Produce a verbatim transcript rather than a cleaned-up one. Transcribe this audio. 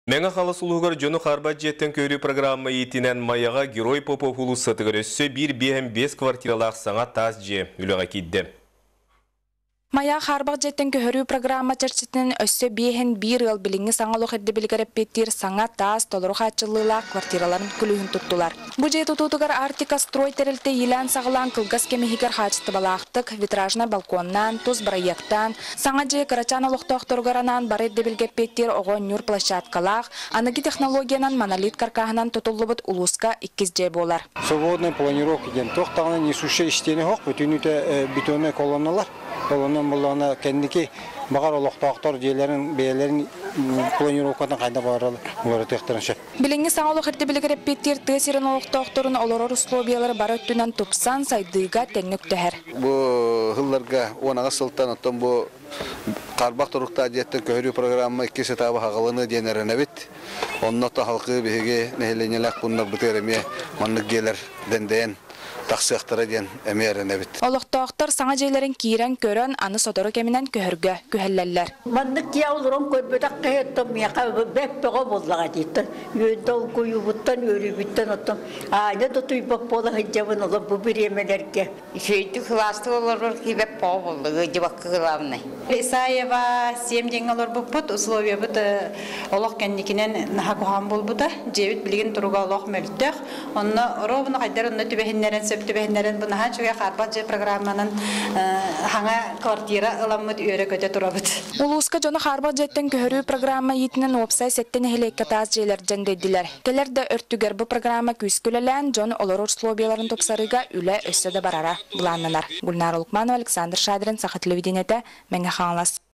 Мәңі қалысылуғыр жоны қарбат жеттен көрі программа етінен маяға герой попопулу сатығыр өссі бір бейім бес квартиралақ саңа таз же үліға кейді. Мая харбак жеттен көрүү программа чарчытын өссө биэхин бир ыл билиңи саңалык эрди билгереппеттир саңа таас толору хачылыла квартираларын күлүүн туттулар. Бу же тутутугар Артика строй терилте илан сагалан кылгас кемихигер хачыты балаактык витражна балконнан туз бараяктан саңа же карачан олоктоокторгаранан бар эрди билгеппеттир огоннюр площадкалаах аныги технологиянан монолит каркахынан тутуллубут улуска иккиз же болар. Свободная планировка ден токтагына несуше иштени хок бүтүнүтө бетонный колонналар. Колонна булана кендики багар олоктоктор жерлерин бээлерин планировкадан кайда баралы олар тектиришет. Билиңи саңалык эрди билгереппеттир тесирин олоктокторун олорор условиялары бар өттүнөн тупсан сайдыга теңнөктөһөр. Бу хылларга онага сылтан оттон бу карбак турукта жеттен көрүү программа икки сетабы хагалыны денеренебит. Онното халкы биге нехеленелек бундар бутереме маннык гелер денден тахсыктара ден эмеренебит. Олоктоктор саңа жейлерин кийрен көрөн аны содору кеминен көһөргө күһеллерлер. Маннык яулурун көрбөтөк кыйыттым яка беппего боллага диттен. Юдол куюбуттан өрүбүттен оттон. Айда дотуй баппола хыжабын оло бу биремелерге. Шейту класты олор кибеп по болду жибак кылавны. Исаева семь деңалор бупут условия бут олох кенникинен нахакухан болбуда. Жебит билген туруга олох мөлтөк. Онно ровно кайдар онно түбехиннерен сөптүбехиннерен бунахан чуга карбат же программанын хаңа квартира ыламмыт үйөрө көтө турабыт. Улуска жону харбак жеттен көрүү программа йитинен опсай сеттен хелекке таз жейлер жендедилер. Келерде өрттүгер бу программа күскүлелен жон олор условияларын топсарыга үле өссөдө барара буланнанар. Гүлнар Улукманова, Александр Шадрин, Саха телевидениете, Меңе Ханлас.